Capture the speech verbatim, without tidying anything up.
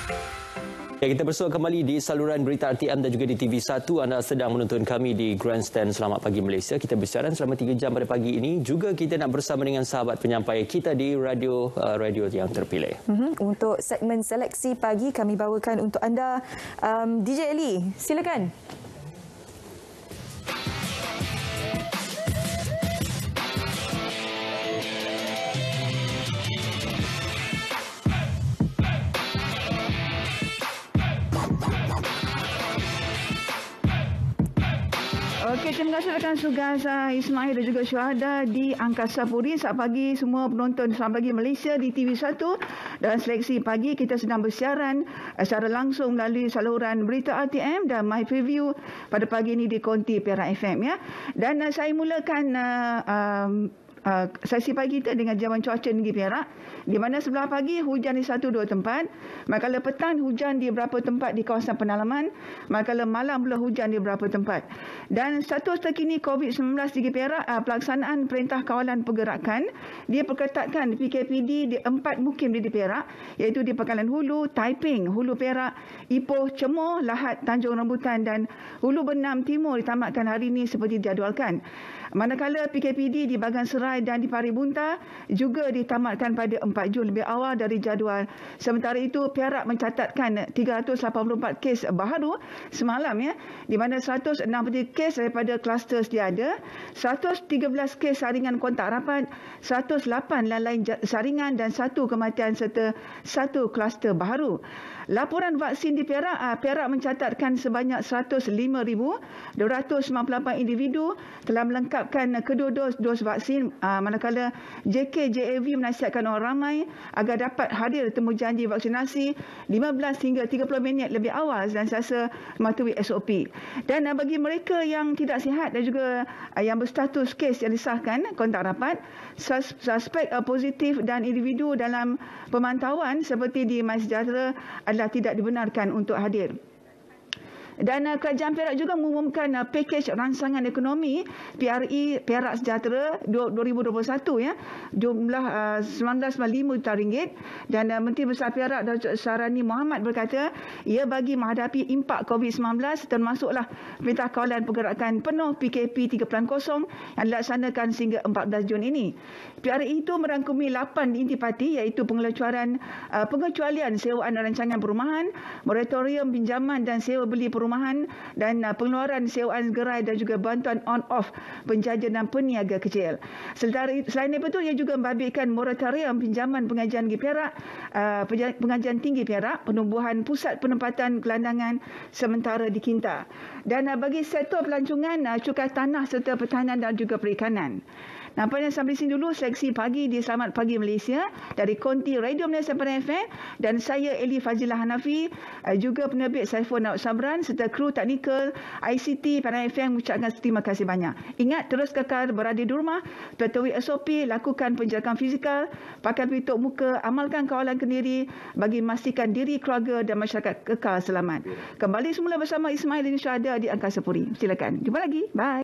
Ya, kita bersua kembali di saluran Berita R T M dan juga di T V satu. Anda sedang menonton kami di Grandstand Selamat Pagi Malaysia. Kita bersiaran selama tiga jam pada pagi ini. Juga kita nak bersama dengan sahabat penyampai kita di radio uh, radio yang terpilih. Mm-hmm. Untuk segmen seleksi pagi kami bawakan untuk anda um, D J Eli. Silakan. Okey, terima kasih rakan Sugas uh, Ismail dan juga Syuhada di Angkasa Puri. Selamat pagi semua penonton Selamat Pagi Malaysia di T V satu. Dan seleksi pagi kita sedang bersiaran uh, secara langsung melalui saluran Berita R T M dan My Preview pada pagi ini di Konti Perak F M ya. Dan uh, saya mulakan uh, um, Uh, sesi pagi kita dengan jawan cuaca negeri Perak, di mana sebelah pagi hujan di satu dua tempat, manakala petang hujan di beberapa tempat di kawasan pedalaman, manakala malam pula hujan di beberapa tempat. Dan status terkini COVID sembilan belas di Perak, uh, pelaksanaan Perintah Kawalan Pergerakan dia perketatkan P K P D di empat mukim di Perak, iaitu di Pekalan Hulu, Taiping, Hulu Perak, Ipoh, Cemoh, Lahad, Tanjung Rambutan dan Hulu Benam Timur ditamatkan hari ini seperti dijadualkan. Manakala P K P D di Bagan Serai dan di Pari Bunta juga ditamatkan pada empat Jun lebih awal dari jadual. Sementara itu Perak mencatatkan tiga ratus lapan puluh empat kes baharu semalam ya, di mana seratus enam puluh tiga kes daripada kluster sedia ada, seratus tiga belas kes saringan kontak rapat, seratus lapan lain-lain saringan dan satu kematian serta satu kluster baharu. Laporan vaksin di Perak, Perak mencatatkan sebanyak seratus lima ribu dua ratus sembilan puluh lapan individu telah melengkapkan kedua dos dos vaksin, manakala J K J A V menasihatkan orang ramai agar dapat hadir temu janji vaksinasi lima belas hingga tiga puluh minit lebih awal dan sentiasa mematuhi S O P. Dan bagi mereka yang tidak sihat dan juga yang berstatus kes yang disahkan kontak rapat, suspek positif dan individu dalam pemantauan seperti di MySejahtera adalah tidak dibenarkan untuk hadir. Dan uh, Kerajaan Perak juga mengumumkan uh, pakej rangsangan ekonomi P R I Perak Sejahtera dua ribu dua puluh satu ya, jumlah uh, sembilan belas koma lima juta ringgit. Dan uh, Menteri Besar Perak Datuk Sarani Muhammad berkata ia bagi menghadapi impak COVID sembilan belas, termasuklah Perintah Kawalan Pergerakan penuh P K P tiga kosong kosong yang dilaksanakan sehingga empat belas Jun ini. P R I itu merangkumi lapan intipati, iaitu pengecualian uh, pengecualian sewaan rancangan perumahan, moratorium pinjaman dan sewa beli perumahan, perumahan dan uh, pengeluaran sewaan gerai dan juga bantuan on-off penjaja dan peniaga kecil. Selain, selain itu, ia juga membabitkan moratorium pinjaman pengajian di Perak, uh, pengajian tinggi Perak, penumbuhan pusat penempatan gelandangan sementara di Kinta. Dan uh, bagi sektor pelancongan, uh, cukai tanah serta pertahanan dan juga perikanan. Nampaknya sampai sini dulu seleksi pagi di Selamat Pagi Malaysia dari Konti Radio Malaysia pada F M, dan saya Eli Fazilah Hanafi, juga penerbit Saiful Naud Sabran serta kru teknikal I C T pada F M mengucapkan terima kasih banyak. Ingat, terus kekal berada di rumah, patuhi S O P, lakukan penjarakan fizikal, pakai pelitup muka, amalkan kawalan kendiri bagi memastikan diri, keluarga dan masyarakat kekal selamat. Kembali semula bersama Ismail dan Syuhada di Angkasa Puri. Silakan. Jumpa lagi. Bye.